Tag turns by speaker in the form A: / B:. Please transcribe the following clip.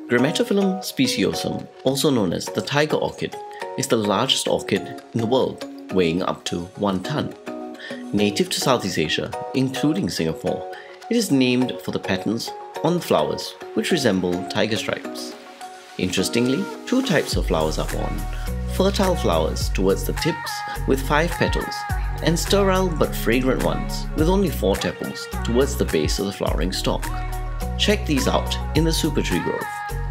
A: Grammatophyllum speciosum, also known as the tiger orchid, is the largest orchid in the world, weighing up to 1 ton. Native to Southeast Asia, including Singapore, it is named for the patterns on the flowers, which resemble tiger stripes. Interestingly, 2 types of flowers are born: fertile flowers towards the tips with 5 petals, and sterile but fragrant ones with only 4 tepals towards the base of the flowering stalk. Check these out in the super tree grove.